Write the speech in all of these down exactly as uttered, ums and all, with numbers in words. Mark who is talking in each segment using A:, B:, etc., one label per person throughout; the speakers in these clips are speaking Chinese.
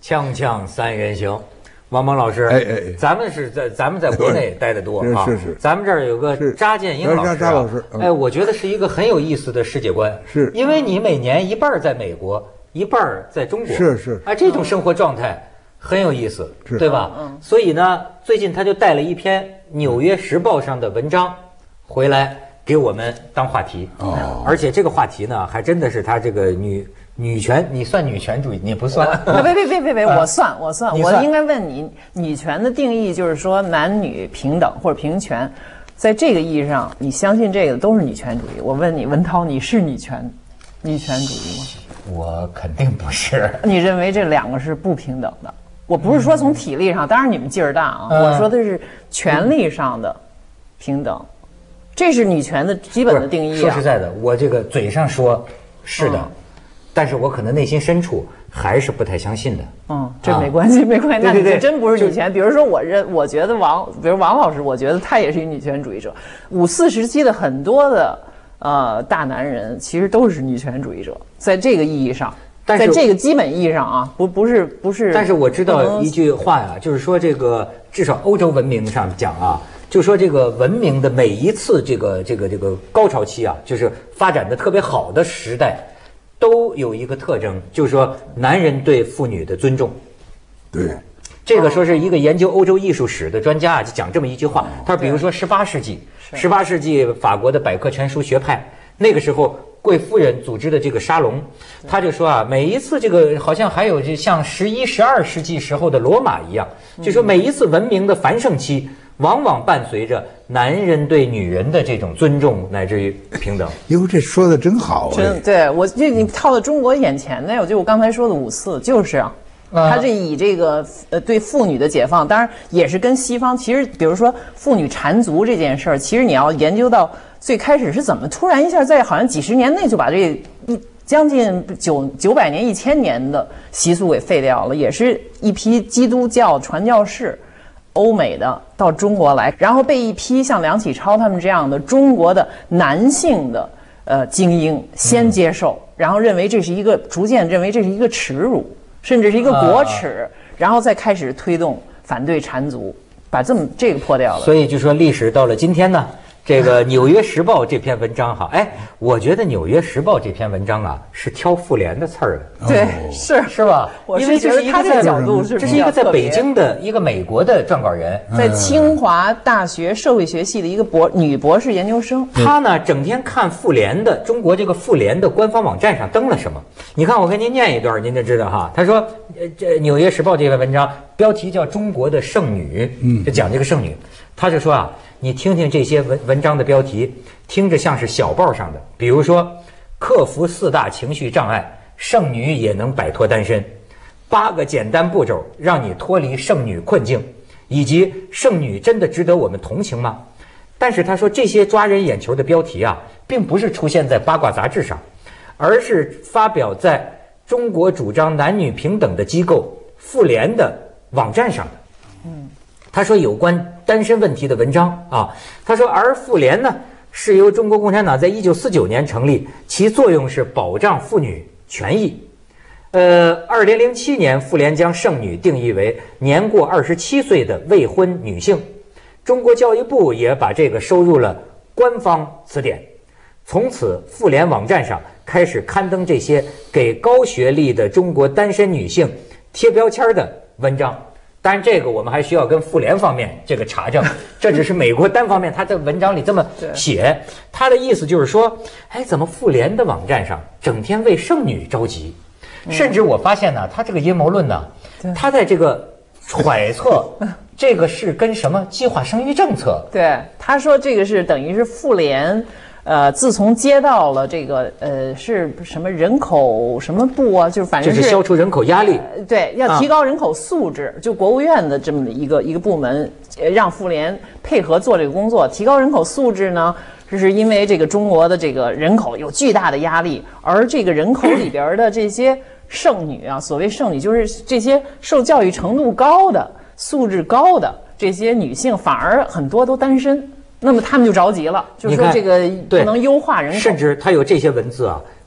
A: 锵锵三人行，王蒙老师，
B: 哎哎哎，
A: 咱们是在咱们在国内待得多啊，
B: 是是，
A: 咱们这儿有个查建英老师、啊，
B: 查老师，
A: 哎，我觉得是一个很有意思的世界观，
B: 是
A: 因为你每年一半在美国，一半在中国，
B: 是是，
A: 啊，这种生活状态很有意思，
B: 是
A: 对吧？嗯，所以呢，最近他就带了一篇《纽约时报》上的文章回来给我们当话题，哦，而且这个话题呢，还真的是他这个女。女权，你算女权主义？你不算。
C: 别别别别别，我算我算，我应该问你，女权的定义就是说男女平等或者平权，在这个意义上，你相信这个都是女权主义？我问你，文涛，你是女权女权主义吗？
A: 我肯定不是。
C: 你认为这两个是不平等的？我不是说从体力上，当然你们劲儿大啊，
A: 嗯、
C: 我说的是权利上的平等，这是女权的基本的定义、啊。
A: 说实在的，我这个嘴上说是的。嗯，但是我可能内心深处还是不太相信的。
C: 嗯，这没关系，啊、没关系。那你就真不是女权。比如说，我认，我觉得王，比如王老师，我觉得他也是一女权主义者。五四时期的很多的呃大男人，其实都是女权主义者，在这个意义上，
A: 但是
C: 在这个基本意义上啊，不不是不是。
A: 但是我知道一句话呀，就是说这个至少欧洲文明上讲啊。就说这个文明的每一次这个这个这个高潮期啊，就是发展的特别好的时代。都有一个特征，就是说男人对妇女的尊重。
B: 对，
A: 这个说是一个研究欧洲艺术史的专家啊，就讲这么一句话。他说，比如说十八世纪，十八世纪法国的百科全书学派，那个时候贵夫人组织的这个沙龙，他就说啊，每一次这个好像还有就像十一、十二世纪时候的罗马一样，就说每一次文明的繁盛期。往往伴随着男人对女人的这种尊重乃至于平等。
B: 哟，这说的真好、哎！
C: 真对我这你套到中国眼前的，我就我刚才说的五四就是啊，他这以这个呃对妇女的解放，当然也是跟西方其实，比如说妇女缠足这件事儿，其实你要研究到最开始是怎么突然一下在好像几十年内就把这一将近九九百年一千年的习俗给废掉了，也是一批基督教传教士。欧美的到中国来，然后被一批像梁启超他们这样的中国的男性的呃精英先接受，嗯、然后认为这是一个逐渐认为这是一个耻辱，甚至是一个国耻，啊、然后再开始推动反对缠足，把这么这个破掉了。
A: 所以就说历史到了今天呢。这个《纽约时报》这篇文章哈，哎，我觉得《纽约时报》这篇文章啊是挑妇联的刺儿的，
C: 对，是
A: 是吧？
C: 因为这是他这个角度是，
A: 这是一个在北京的一个美国的撰稿人，
C: 在清华大学社会学系的一个博女博士研究生，
A: 他呢整天看妇联的中国这个妇联的官方网站上登了什么？你看，我给您念一段，您就知道哈。他说，呃，这《纽约时报》这篇文章标题叫《中国的剩女》，嗯，就讲这个剩女，他就说啊。你听听这些文文章的标题，听着像是小报上的，比如说克服四大情绪障碍，剩女也能摆脱单身，八个简单步骤让你脱离剩女困境，以及剩女真的值得我们同情吗？但是他说这些抓人眼球的标题啊，并不是出现在八卦杂志上，而是发表在中国主张男女平等的机构妇联的网站上的。嗯。他说有关单身问题的文章啊，他说而妇联呢是由中国共产党在一九四九年成立，其作用是保障妇女权益。呃，二零零七年妇联将剩女定义为年过二十七岁的未婚女性，中国教育部也把这个收入了官方词典。从此，妇联网站上开始刊登这些给高学历的中国单身女性贴标签的文章。当然，这个我们还需要跟妇联方面这个查证，这只是美国单方面他在文章里这么写，他的意思就是说，哎，怎么妇联的网站上整天为剩女着急？甚至我发现呢，他这个阴谋论呢，他在这个揣测这个是跟什么计划生育政策？
C: 对，他说这个是等于是妇联。呃，自从接到了这个呃是什么人口什么部啊，就是反正
A: 是消除人口压力，
C: 呃、对，要提高人口素质，啊、就国务院的这么一个一个部门，让妇联配合做这个工作。提高人口素质呢，这是因为这个中国的这个人口有巨大的压力，而这个人口里边的这些剩女啊，所谓剩女就是这些受教育程度高的、素质高的这些女性，反而很多都单身。那么他们就着急了，就是说这个不能优化人口，
A: 甚至他有这些文字啊，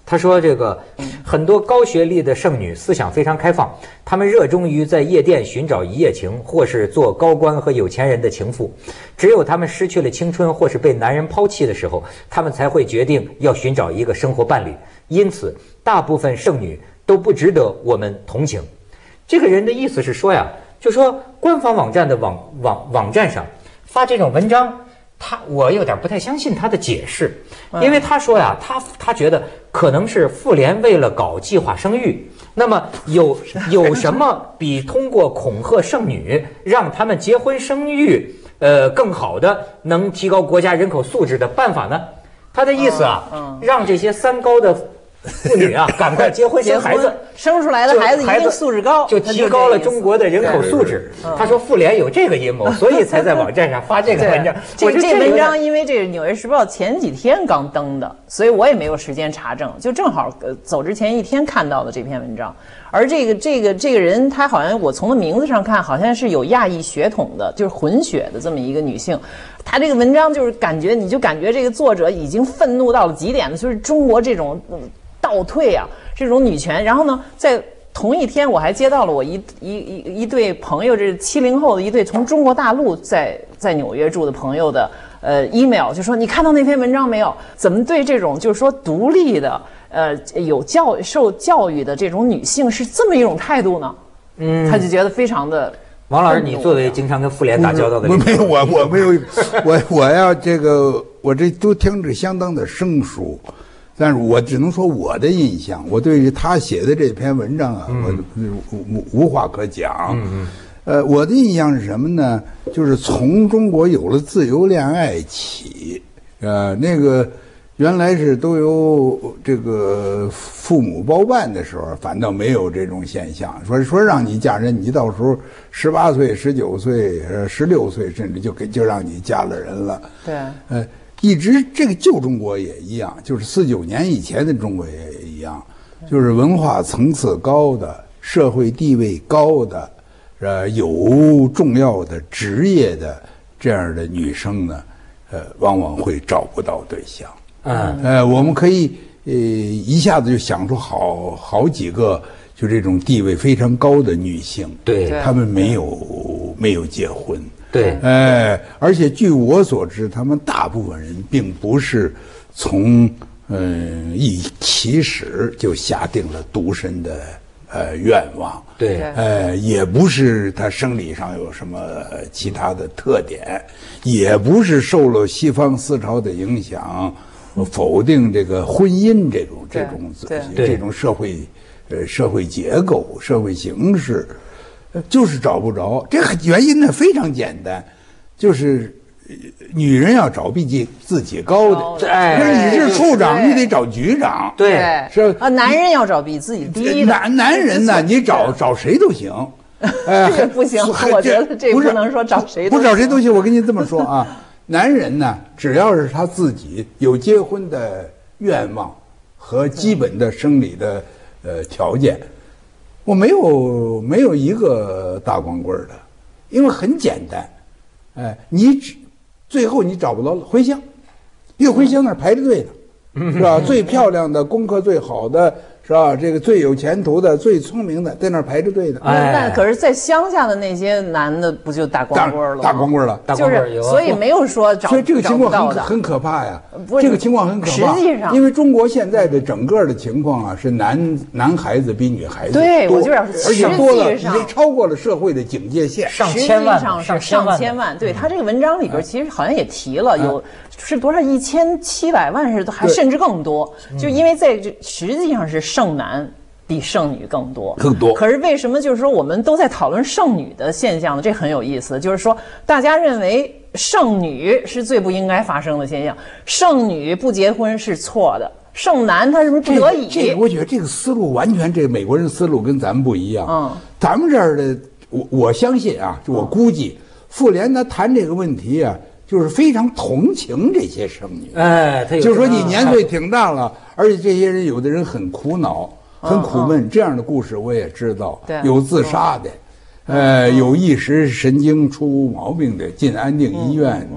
A: 他说这个很多高学历的剩女思想非常开放，她们热衷于在夜店寻找一夜情，或是做高官和有钱人的情妇。只有她们失去了青春或是被男人抛弃的时候，她们才会决定要寻找一个生活伴侣。因此，大部分剩女都不值得我们同情。这个人的意思是说呀，就说官方网站的网网网站上发这种文章。他我有点不太相信他的解释，因为他说呀，他他觉得可能是妇联为了搞计划生育，那么有有什么比通过恐吓剩女让他们结婚生育，呃，更好的能提高国家人口素质的办法呢？他的意思啊，让这些三高的妇女啊，赶快结婚生孩子，
C: 生出来的孩子一定素质高，
A: 就提高了中国的人口素质。他说妇联有这个阴谋，所以才在网站上发这个文章。
C: 这这文章因为这个《纽约时报》前几天刚登的，所以我也没有时间查证，就正好呃走之前一天看到的这篇文章。而这个这个这个人，他好像我从他名字上看，好像是有亚裔血统的，就是混血的这么一个女性。他这个文章就是感觉，你就感觉这个作者已经愤怒到了极点了，就是中国这种。嗯倒退啊，这种女权。然后呢，在同一天，我还接到了我一一一一对朋友，这是七零后的一对从中国大陆在在纽约住的朋友的呃 email， 就说你看到那篇文章没有？怎么对这种就是说独立的呃有教受教育的这种女性是这么一种态度呢？嗯，他就觉得非常的。
A: 王老师，你作为经常跟妇联打交道的，
B: 我没有，我我没有，我我要这个，我这都听着相当的生疏。但是我只能说我的印象，我对于他写的这篇文章啊，嗯、我无无话可讲。嗯、呃，我的印象是什么呢？就是从中国有了自由恋爱起，呃，那个原来是都由这个父母包办的时候，反倒没有这种现象。说说让你嫁人，你到时候十八岁、十九岁、呃十六岁，甚至就给就让你嫁了人了。
C: 对，
B: 呃。一直这个旧中国也一样，就是四九年以前的中国也一样，就是文化层次高的、社会地位高的、呃有重要的职业的这样的女生呢，呃，往往会找不到对象。嗯，呃，我们可以呃一下子就想出好好几个，就这种地位非常高的女性，
A: 对，
B: 她们没有没有结婚。
A: 对，
B: 哎，而且据我所知，他们大部分人并不是从嗯、呃、一起始就下定了独身的呃愿望，
A: 对，
B: 呃，也不是他生理上有什么其他的特点，也不是受了西方思潮的影响，否定这个婚姻这种这种这种社会呃社会结构、社会形式。就是找不着，这个原因呢非常简单，就是女人要找比自自己高的，哎，你是处长，你得找局长，
A: 对，
B: 是
C: 啊，男人要找比自己低的，
B: 男男人呢，你找找谁都行，
C: 呃，这不行，我觉得这不能说找谁都行，
B: 不找谁都行。我跟你这么说啊，男人呢，只要是他自己有结婚的愿望和基本的生理的呃条件。我没有没有一个大光棍的，因为很简单，哎，你只最后你找不到回乡，因为回乡那儿排着队的，是吧？最漂亮的、功课最好的，是吧？这个最有前途的、最聪明的，在那儿排着队的。
C: 哎，那可是在乡下的那些男的，不就大光棍了？
B: 大光棍了，
C: 就是所以没有说找。
B: 所以这个情况很很可怕呀。
C: 不是
B: 这个情况很可怕。
C: 实际上，
B: 因为中国现在的整个的情况啊，是男男孩子比女孩子
C: 对，我就要说，
B: 而且多了，已经超过了社会的警戒线，
A: 上千万，
C: 上上千万。对他这个文章里边，其实好像也提了有。是多少一千七百万是还甚至更多，就因为在这实际上是剩男比剩女更多
B: 更多。
C: 可是为什么就是说我们都在讨论剩女的现象呢？这很有意思，就是说大家认为剩女是最不应该发生的现象，剩女不结婚是错的，剩男他是不是不得已？
B: 这个、这个、我觉得这个思路完全，这个美国人思路跟咱们不一样。嗯，咱们这儿的我我相信啊，就我估计，妇联他谈这个问题啊。就是非常同情这些剩女，
A: 哎，
B: 就是说你年岁挺大了，而且这些人有的人很苦恼、很苦闷，这样的故事我也知道，有自杀的，呃，有一时神经出毛病的，进安定医院的，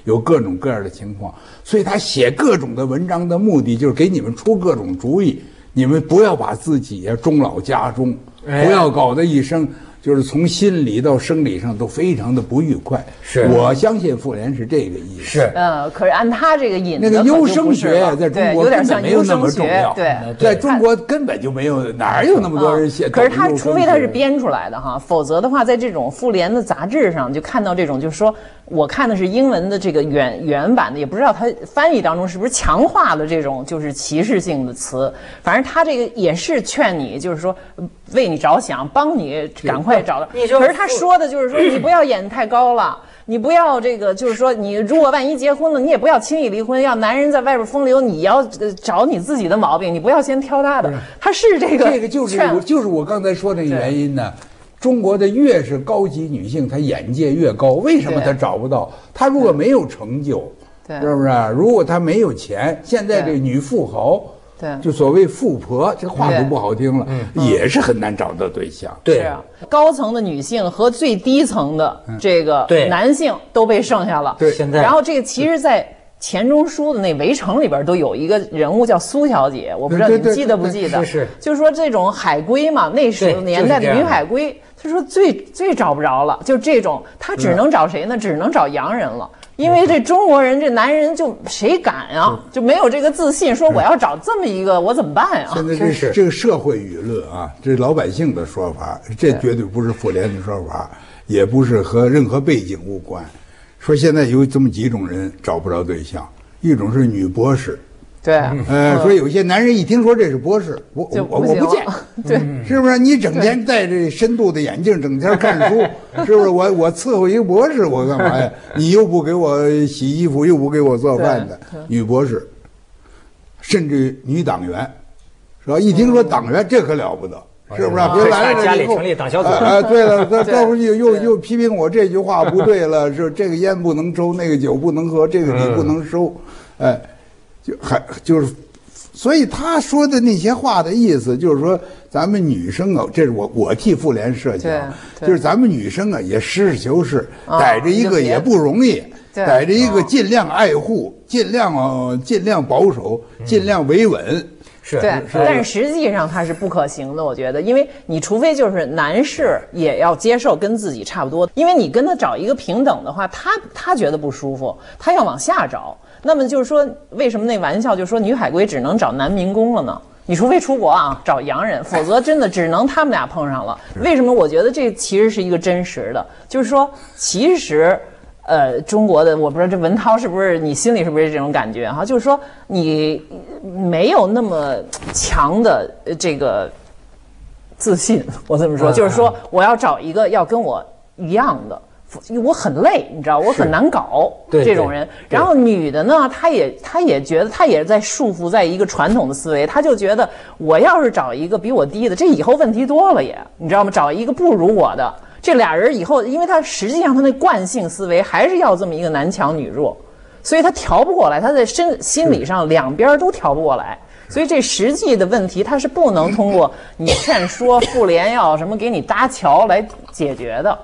B: 有各种各样的情况，所以他写各种的文章的目的就是给你们出各种主意，你们不要把自己呀终老家中，不要搞得一生就是从心理到生理上都非常的不愉快。
A: 是，
B: 我相信妇联是这个意思。
A: 是，
C: 呃，可是按他这个引
B: 那个优生学在中国根本没有那么重要，
C: 对，
B: 在中国根本就没有，哪有那么多人写、
C: 嗯？可是他除非他是编出来的哈，否则的话，在这种妇联的杂志上就看到这种，就是说我看的是英文的这个原原版的，也不知道他翻译当中是不是强化了这种就是歧视性的词。反正他这个也是劝你，就是说为你着想，帮你赶快找到。可是他说的就是说，你不要演太高了。你不要这个，就是说，你如果万一结婚了，你也不要轻易离婚。要男人在外边风流，你要找你自己的毛病，你不要先挑他的。他是这个，
B: 这个就是就是我刚才说那个原因呢。中国的越是高级女性，她眼界越高。为什么她找不到？她如果没有成就，是不是？如果她没有钱，现在这女富豪。
C: 对，
B: 就所谓富婆，这话都不好听了，也是很难找到对象。
A: 对，
C: 是啊，高层的女性和最低层的这个男性都被剩下了。
B: 对，
A: 现在，
C: 然后这个其实，在钱钟书的那《围城》里边都有一个人物叫苏小姐，我不知道你们记得不记得？
A: 是，
C: 就是说这种海归嘛，那时候年代的女海归，他说最最找不着了，就这种，他只能找谁呢？只能找洋人了。因为这中国人，这男人就谁敢啊？就没有这个自信，说我要找这么一个，我怎么办呀？
B: 现在这是这个社会舆论啊，这是老百姓的说法，这绝对不是妇联的说法，也不是和任何背景无关。说现在有这么几种人找不着对象，一种是女博士。
C: 对，
B: 呃，说有些男人一听说这是博士，我我我不见，
C: 对，
B: 是不是？你整天戴着深度的眼镜，整天看书，是不是？我我伺候一个博士，我干嘛呀？你又不给我洗衣服，又不给我做饭的女博士，甚至女党员，是吧？一听说党员，这可了不得。是不是？别来了
A: 家里成立党小组。
B: 啊，对了，到到时候又又又批评我这句话不对了，是这个烟不能抽，那个酒不能喝，这个礼不能收，哎。就还就是，所以他说的那些话的意思就是说，咱们女生啊，这是我我替妇联设想，就是咱们女生啊也实事求是，逮着一个也不容易，逮着一个尽量爱护，尽量啊尽量保守，尽量维稳。
A: 是，
C: 对，但是实际上它是不可行的，我觉得，因为你除非就是男士也要接受跟自己差不多，因为你跟他找一个平等的话，他他觉得不舒服，他要往下找。那么就是说，为什么那玩笑就说女海归只能找男民工了呢？你除非出国啊，找洋人，否则真的只能他们俩碰上了。为什么？我觉得这其实是一个真实的，就是说，其实，呃，中国的我不知道这文涛是不是你心里是不是这种感觉哈？就是说你没有那么强的这个自信，我这么说，就是说我要找一个要跟我一样的。我很累，你知道，我很难搞这种人。然后女的呢，她也她也觉得她也在束缚在一个传统的思维，她就觉得我要是找一个比我低的，这以后问题多了也，你知道吗？找一个不如我的，这俩人以后，因为他实际上他那惯性思维还是要这么一个男强女弱，所以他调不过来，他在身心理上两边都调不过来。所以这实际的问题，它是不能通过你劝说妇联要什么给你搭桥来解决的。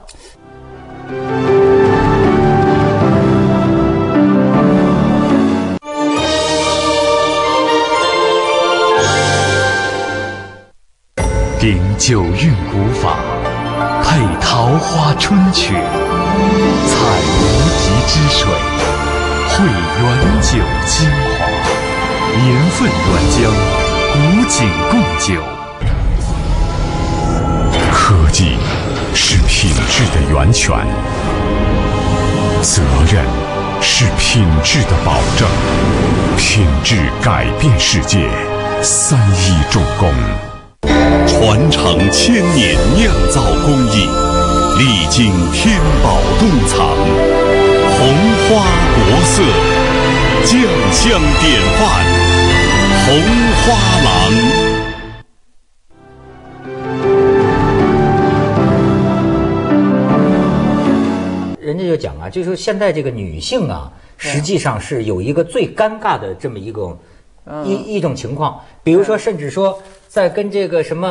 D: 临九韵古法，配桃花春曲，采无极之水，汇原酒精华，年份原浆，古井贡酒。科技是品质的源泉，责任是品质的保证，品质改变世界，三一重工。传承千年酿造工艺，历经天宝洞藏，红花国色，酱香典范，红花郎。
A: 人家就讲啊，就是现在这个女性啊，实际上是有一个最尴尬的这么一种一一种情况，比如说，甚至说在跟这个什么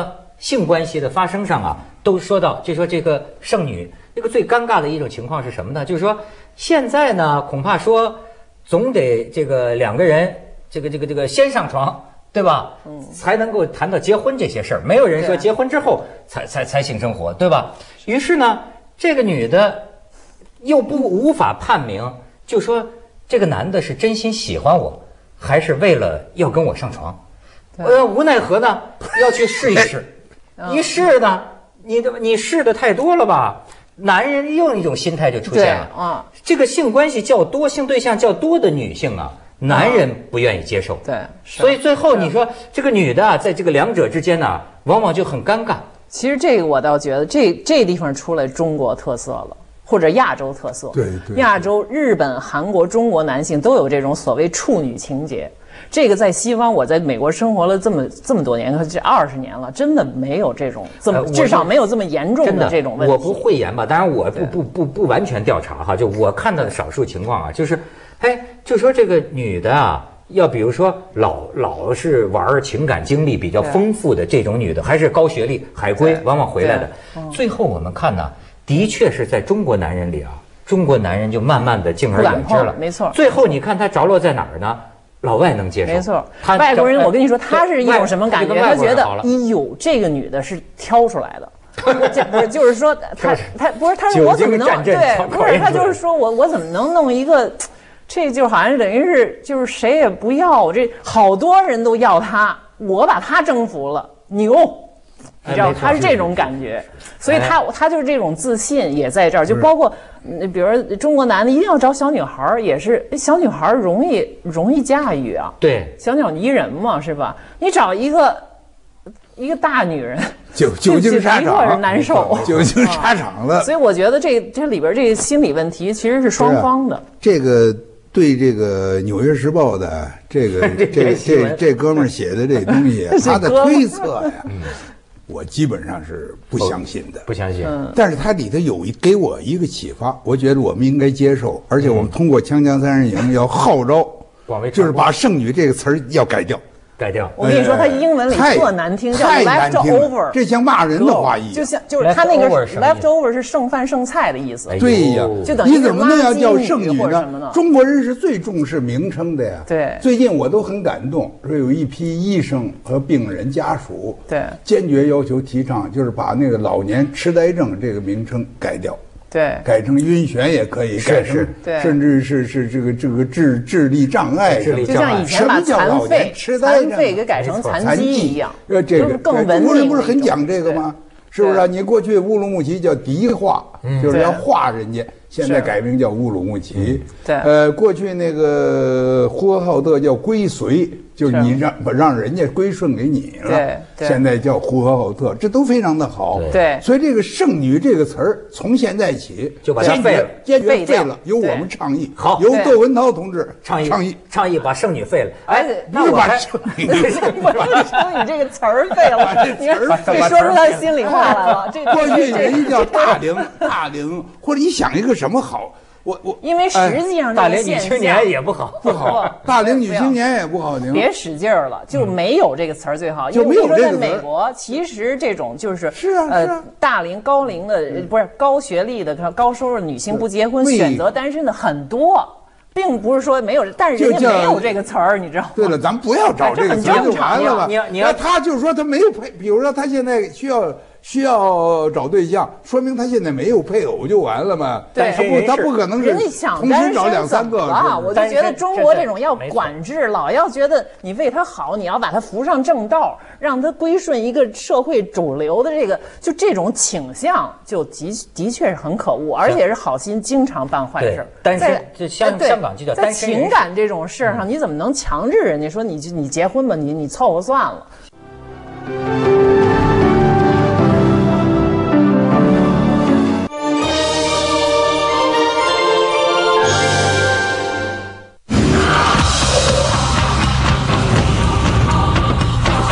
A: 性关系的发生上啊，都说到，就说这个剩女，这个最尴尬的一种情况是什么呢？就是说现在呢，恐怕说总得这个两个人，这个这个这个先上床。对吧？嗯，才能够谈到结婚这些事儿。没有人说结婚之后才才才性生活，对吧？于是呢，这个女的又不无法判明，就说这个男的是真心喜欢我，还是为了要跟我上床？呃，无奈何呢，要去试一试。一试呢，你的你试的太多了吧？男人又一种心态就出现了啊，这个性关系较多、性对象较多的女性啊。男人不愿意接受，
C: 对，
A: 所以最后你说这个女的啊，在这个两者之间呢，往往就很尴尬。
C: 其实这个我倒觉得，这这地方出来中国特色了，或者亚洲特色。
B: 对对，
C: 亚洲、日本、韩国、中国男性都有这种所谓处女情节。这个在西方，我在美国生活了这么这么多年，这二十年了，真的没有这种这么，呃、至少没有这么严重的这种问题。
A: 我不讳言吧，当然我不不不不完全调查哈，就我看到的少数情况啊，就是。哎，就说这个女的啊，要比如说老老是玩情感经历比较丰富的这种女的，还是高学历海归往往回来的。最后我们看呢，的确是在中国男人里啊，中国男人就慢慢的敬而远之了。
C: 没错。
A: 最后你看他着落在哪儿呢？老外能接受。
C: 没错。外国人，我跟你说，他是一种什么感觉？他觉得，哎呦，这个女的是挑出来的。这不是，就是说他他不是他说我怎么能对？不是他就是说我我怎么能弄一个？这就好像等于是就是谁也不要，这好多人都要他，我把他征服了，牛，你知道他是这种感觉，所以他他就是这种自信也在这儿，就包括比如中国男的一定要找小女孩，也是小女孩容易容易驾驭啊，
A: 对，
C: 小鸟依人嘛，是吧？你找一个一个大女人。
B: 久久经沙场，
C: 是难受，
B: 久经沙场了。
C: 所以我觉得这这里边这个心理问题其实是双方的。
B: 这个。对这个《纽约时报》的这个这这这哥们儿写的这东西，他的推测呀，我基本上是不相信的，
A: 不相信。
B: 但是它里头有一给我一个启发，我觉得我们应该接受，而且我们通过《锵锵三人行》要号召，就是把“剩女”这个词儿要改掉。
A: 改掉。
C: 我跟你说，他英文里特难听，叫 leftover，
B: 这像骂人的话意，
C: 就像就是他那个 leftover 是剩饭剩菜的意思。
B: 对呀，
C: 就等于
B: 你怎么能要叫剩女呢？中国人是最重视名称的呀。
C: 对，
B: 最近我都很感动，说有一批医生和病人家属，
C: 对，
B: 坚决要求提倡，就是把那个老年痴呆症这个名称改掉。
C: 对，
B: 改成晕眩也可以，改成甚至是是这个这个智智力障碍，
C: 就像以前把残废、残废给改成残疾一样，
B: 呃，这个
C: 更文明。
B: 中国人不是很讲这个吗？是不是？你过去乌鲁木齐叫迪化，就是要化人家，现在改名叫乌鲁木齐。
C: 对，
B: 呃，过去那个呼和浩特叫归绥，就是你让让人家归顺给你了。
C: 对，
B: 现在叫呼和浩特，这都非常的好。
C: 对，
B: 所以这个剩女这个词儿从现在起
A: 就把它废了，
B: 坚决废了，由我们倡议。
A: 好，
B: 由窦文涛同志
A: 倡议
B: 倡议
A: 倡议把剩女废了。哎，
B: 那我把剩女
C: 剩女这个词儿废了，你看这说出他心里话来了。这
B: 过去人家叫大龄大龄，或者你想一个什么好？我我
C: 因为实际上
A: 大龄女青年也不好，
B: 不好，大龄女青年也不好听。
C: 别使劲儿了，就没有这个词儿最好。
B: 就没有这个词儿。
C: 在美国，其实这种就是
B: 是啊
C: 呃大龄高龄的不是高学历的高收入女性不结婚选择单身的很多。并不是说没有，但是人家没有这个词儿，你知道吗？
B: 对了，咱们不要找这个词儿就完了吧。
A: 你要你要
B: 他就是说他没有配，比如说他现在需要需要找对象，说明他现在没有配偶就完了嘛。
C: 对，
B: 他不他不可能是同时找两三个。
C: 啊，我就觉得中国这种要管制，老要觉得你为他好，你要把他扶上正道，让他归顺一个社会主流的这个，就这种倾向，就的的确是很可恶，而且是好心经常办坏事。
A: 但是这香香港就叫单身人士。
C: 在情感这种事上，你怎么能强制人家说你你结婚吧，你你凑合算了。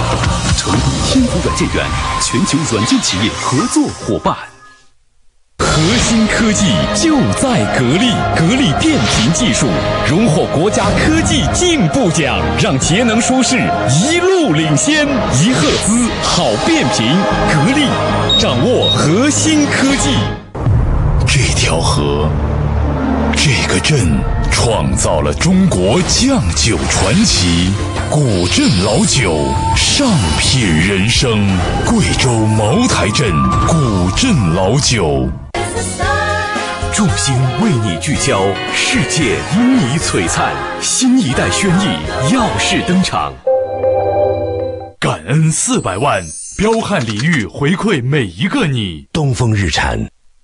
D: 成都天府软件园，全球软件企业合作伙伴。 核心科技就在格力，格力电瓶技术荣获国家科技进步奖，让节能舒适一路领先。一赫兹好变频，格力掌握核心科技。这条河，这个镇，创造了中国酱酒传奇。古镇老酒，上品人生。贵州茅台镇古镇老酒。众星为你聚焦，世界因你璀璨。新一代轩逸耀世登场。感恩四百万，彪悍礼遇回馈每一个你。东风日产。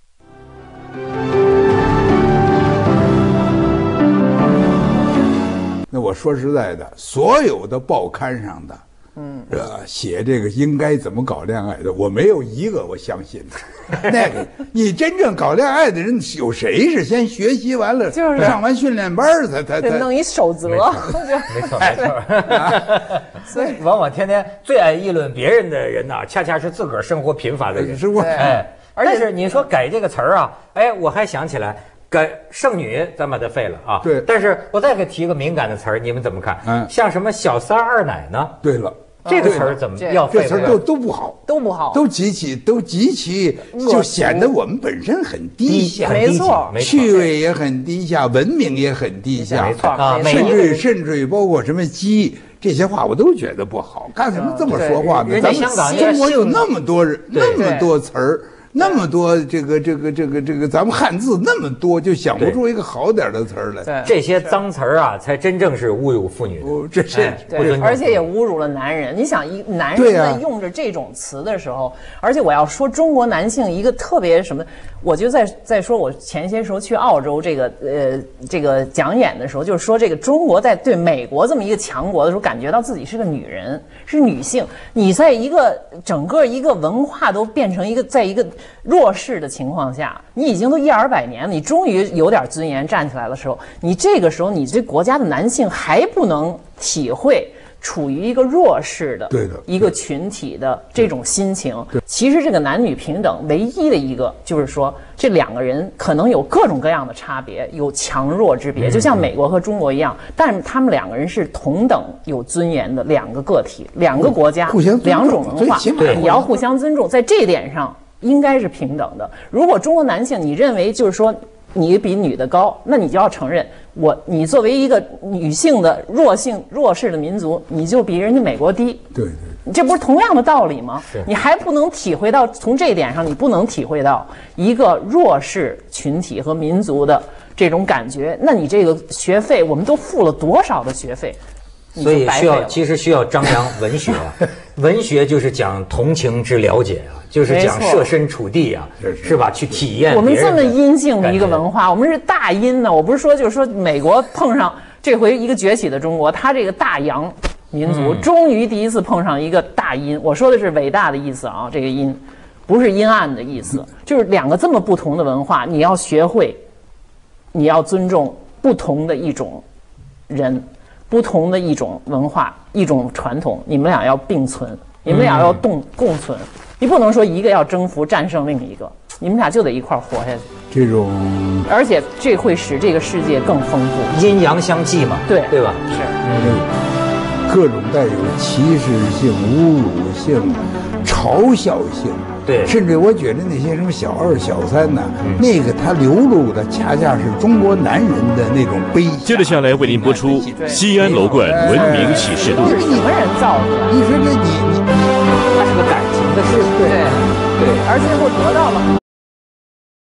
B: 那我说实在的，所有的报刊上的，嗯，呃，写这个应该怎么搞恋爱的，我没有一个我相信的。那个，你真正搞恋爱的人，有谁是先学习完了，
C: 就是
B: 上完训练班才才才
C: 弄一守则？
A: 没错没错。所以往往天天最爱议论别人的人呐、啊，恰恰是自个儿生活贫乏的人。
B: 是不？
A: 哎，但是你说改这个词儿啊，哎，我还想起来。改剩女，咱把它废了啊！
B: 对，
A: 但是我再给提一个敏感的词儿，你们怎么看？嗯，像什么小三二奶呢？
B: 对了，
A: 这个词儿怎么要废？
B: 这词儿都都不好，
C: 都不好，
B: 都极其都极其，就显得我们本身很低下，
C: 没错，
B: 趣味也很低下，文明也很低下，
A: 没错啊，
B: 甚至甚至于包括什么鸡这些话，我都觉得不好。干什么这么说话呢？
A: 人家香港
B: 中国有那么多人，那么多词儿。那么多这个这个这个这个咱们汉字那么多，就想不出一个好点的词儿来。
A: 这些脏词儿啊，才真正是侮辱妇女的。
B: 这是
C: 对，而且也侮辱了男人。你想，一男人在用着这种词的时候，而且我要说中国男性一个特别什么，我就在在说，我前些时候去澳洲这个呃这个讲演的时候，就是说这个中国在对美国这么一个强国的时候，感觉到自己是个女人，是女性。你在一个整个一个文化都变成一个在一个弱势的情况下，你已经都一二百年了，你终于有点尊严站起来的时候，你这个时候你这国家的男性还不能体会处于一个弱势的
B: 对的
C: 一个群体的这种心情。其实这个男女平等唯一的一个就是说，这两个人可能有各种各样的差别，有强弱之别，就像美国和中国一样，但是他们两个人是同等有尊严的两个个体，两个国家，
B: 互相
C: 两种文化，你要互相尊重，在这点上应该是平等的。如果中国男性你认为就是说你比女的高，那你就要承认我你作为一个女性的弱性弱势的民族，你就比人家美国低。
B: 对对，
C: 这不是同样的道理吗？你还不能体会到，从这一点上你不能体会到一个弱势群体和民族的这种感觉，那你这个学费我们都付了多少的学费？
A: 所以需要，其实需要张扬文学啊，文学就是讲同情之了解啊，就是讲设身处地啊，是吧？去体验。
C: 我们这么阴性的一个文化，我们是大阴呢。我不是说就是说美国碰上这回一个崛起的中国，他这个大洋民族终于第一次碰上一个大阴。我说的是伟大的意思啊，这个阴不是阴暗的意思，就是两个这么不同的文化，你要学会，你要尊重不同的一种人。不同的一种文化，一种传统，你们俩要并存，你们俩要共共存，你不能说一个要征服战胜另一个，你们俩就得一块活下去。
B: 这种，
C: 而且这会使这个世界更丰富，
A: 阴阳相济嘛，
C: 对
A: 对吧？
C: 是，
B: 嗯，各种带有歧视性、侮辱性、嘲笑性。
A: 对，
B: 甚至我觉得那些什么小二、小三呢、嗯，那个他流露的恰恰是中国男人的那种悲。
D: 接着下来为您播出西安楼冠文明启示录。
C: 是你们人造的，
B: 你说这你你，
A: 它是个感情的事，
C: 对对，而最后得到了。